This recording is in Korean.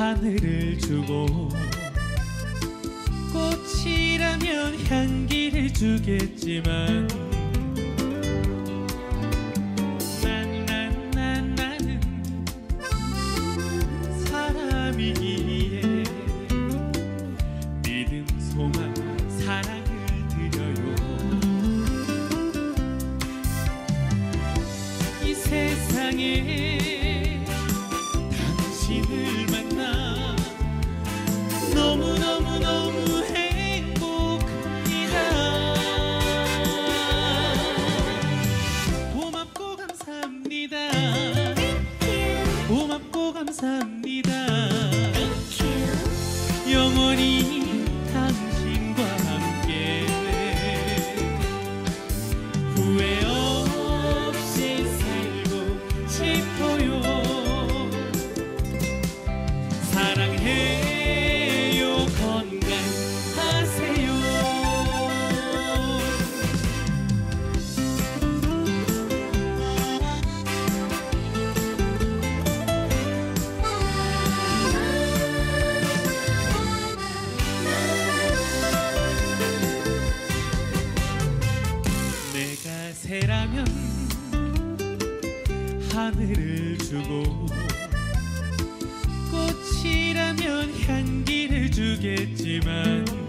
하늘을 주고 꽃이라면 향기를 주겠지만 나는 사람이기에 믿음, 소망, 사랑을 드려요. 이 세상에 당신을 만나 너무너무너무 행복합니다. 고맙고 감사합니다. 고맙고 감사합니다. 영원히 당신과 함께 후회 없이 살고 싶어요. 사랑해요. 건강하세요. 내가 새라면 하늘을 주고 꽃이라면 향기를 주겠지만